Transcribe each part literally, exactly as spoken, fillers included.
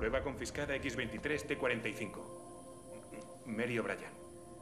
Prueba confiscada equis veintitrés te cuarenta y cinco. Mary O'Brien.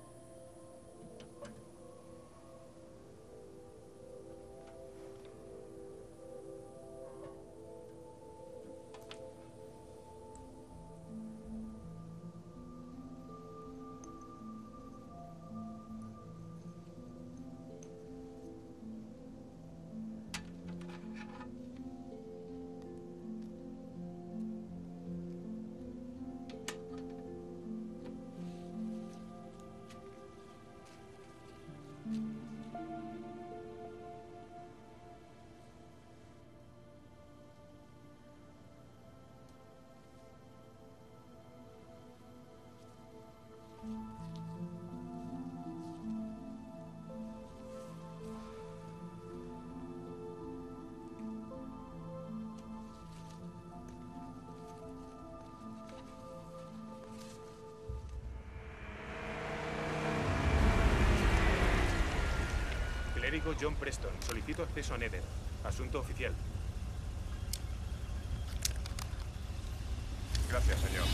Clérigo John Preston. Solicito acceso a Nether. Asunto oficial. Gracias, señor.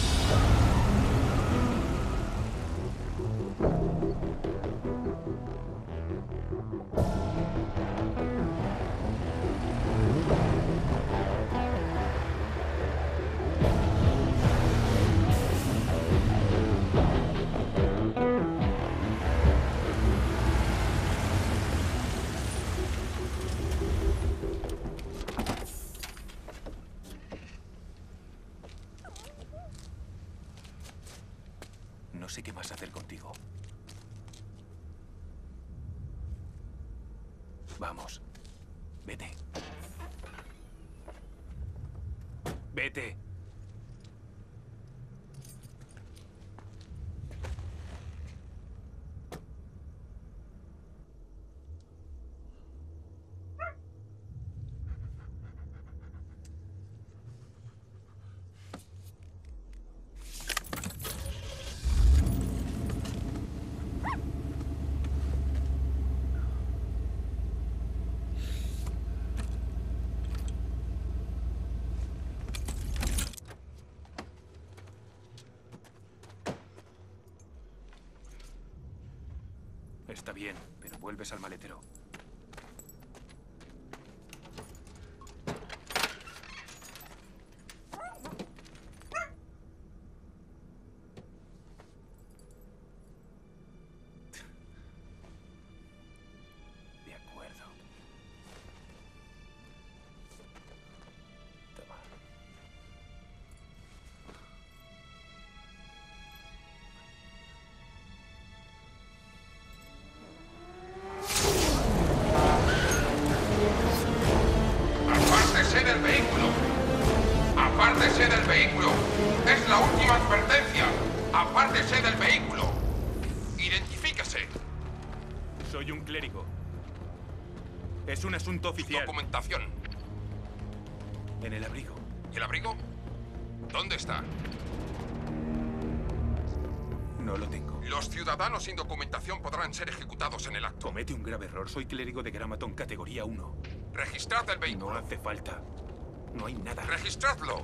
No sé qué más hacer contigo. Vamos. Vete. Vete. Está bien, pero vuelves al maletero. De acuerdo. Toma. ¡Apártese del vehículo! ¡Apártese del vehículo! ¡Es la última advertencia! ¡Apártese del vehículo! ¡Identifíquese! Soy un clérigo. Es un asunto oficial. Documentación. En el abrigo. ¿El abrigo? ¿Dónde está? No lo tengo. Los ciudadanos sin documentación podrán ser ejecutados en el acto. Comete un grave error. Soy clérigo de Gramaton categoría uno. Registrad el vehículo. No hace falta. No hay nada. Registradlo.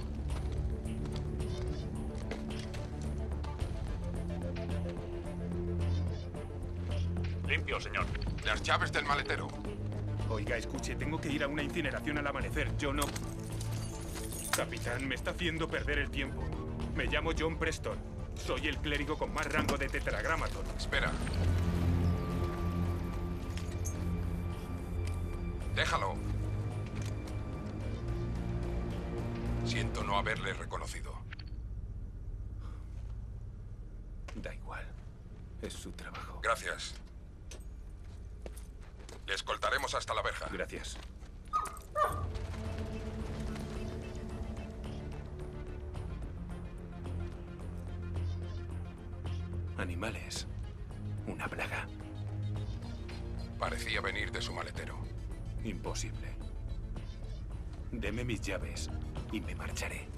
Limpio, señor. Las llaves del maletero. Oiga, escuche, tengo que ir a una incineración al amanecer. Yo no... Capitán, me está haciendo perder el tiempo. Me llamo John Preston. Soy el clérigo con más rango de Tetragrammaton. Espera. Déjalo. Siento no haberle reconocido. Da igual. Es su trabajo. Gracias. Le escoltaremos hasta la verja. Gracias. Animales. Una plaga. Parecía venir de su maletero. Imposible. Deme mis llaves y me marcharé.